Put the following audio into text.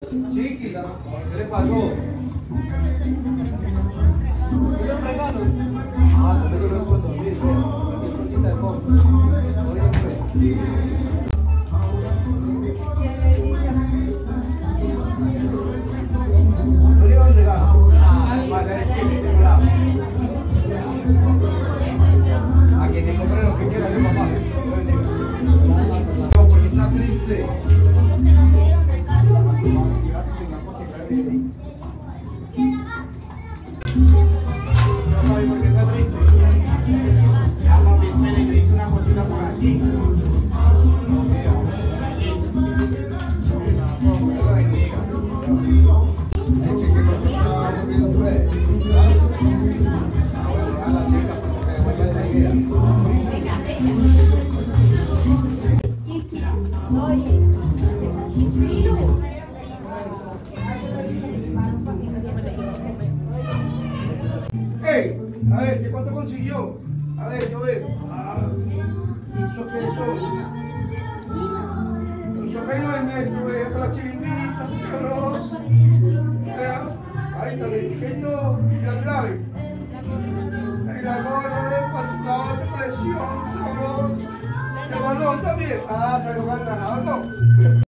Chiqui, ¿qué le pasó? ¿Qué un regalo? Ah, te tengo los fondos, ¿viste? Cualquier cosita de compra. Oye, pues. No le va un regalo. Ah, va a ser este bravo. A que se compre lo que quiera de papá. No, porque está triste. No sabe por qué está triste. Ya, papi, espere que hice una cosita por aquí. Hey, a ver, ¿qué cuánto consiguió? A ver, yo veo. ¿Eso qué es eso? Eso que no es nuestro, para la chirimita, arroz. Ahí está, el pequeño y el grave. El arroz, la presión, sabroso. El balón también. Ah, se lo gana, ¿no?